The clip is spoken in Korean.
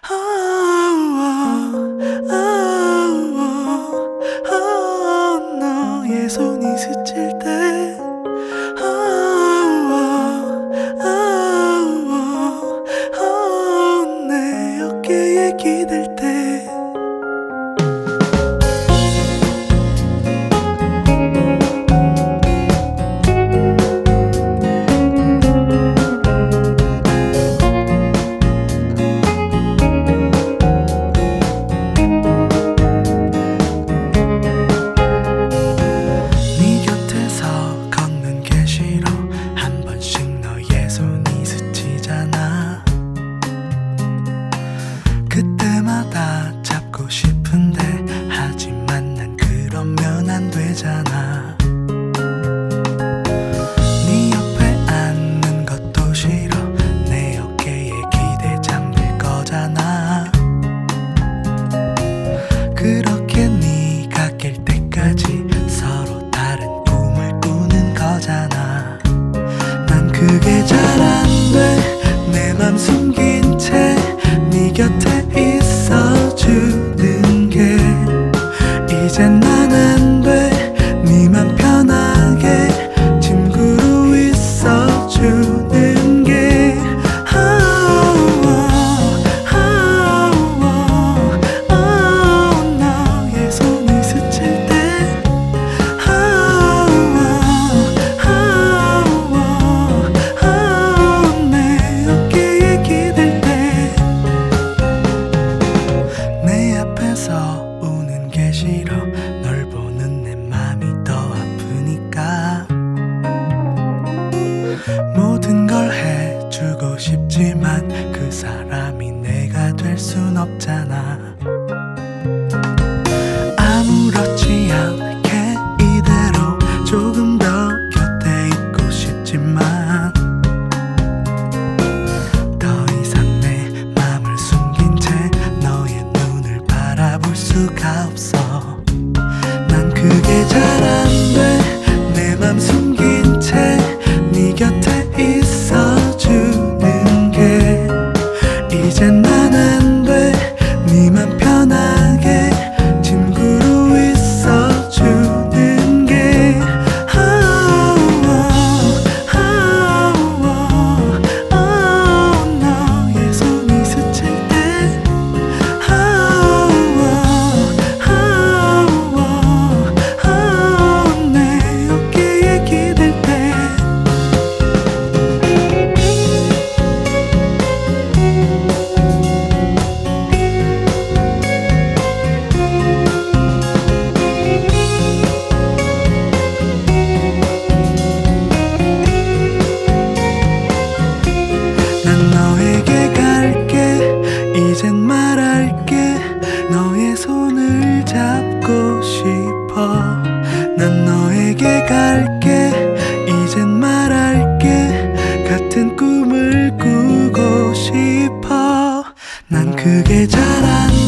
너의 손이 스칠 때 내 어깨에 기댈 때 그때마다 잡고 싶은데 하지만 난 그러면 안 되잖아. 네 옆에 앉는 것도 싫어. 내 어깨에 기대 잠들 거잖아. 그렇게 네가 깰 때까지 서로 다른 꿈을 꾸는 거잖아. 난 그게 잘 안 돼. 내 맘 숨긴 채 네 곁에 있어주는 게 이젠 난 안 돼. 네 맘 편하게 친구로 있어주는 게 너의 손이 스칠 때 내 어깨에 기댈 때 내 앞에서 우는 게 싫어. 널 보는 내 맘이 더 아프니까 모든 걸 해주고 싶지만 그 사람이 내가 될 순 없잖아. 아무렇지 않게 이대로 조금 더 곁에 있고 싶지만 더 이상 내 맘을 숨긴 채 너의 눈을 바라볼 수가 없어. 난 그게 잘 안 돼. 내 맘 숨긴 채 네 곁에 있어주는 게 이젠 난 안 돼. 네 맘 편하게 친구로 있어주는 게 너의 손이 스칠 때 내 어깨에 기댈 때 난 너에게 갈게. 이젠 말할게. 너의 손을 잡고 싶어. 난 너에게 갈게. 이젠 말할게. 같은 꿈을 꾸고 싶어. 난 그게 잘 안